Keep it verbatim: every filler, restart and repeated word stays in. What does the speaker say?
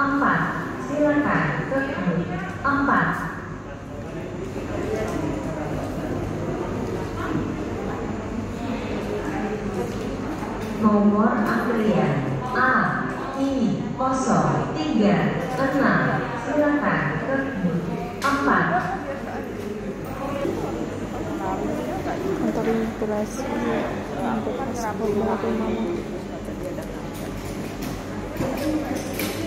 empat. Silakan ke booth empat. Nomor antrian A I nol tiga enam. Silakan ke booth empat. Kantor imigrasi untuk paspor baru mama.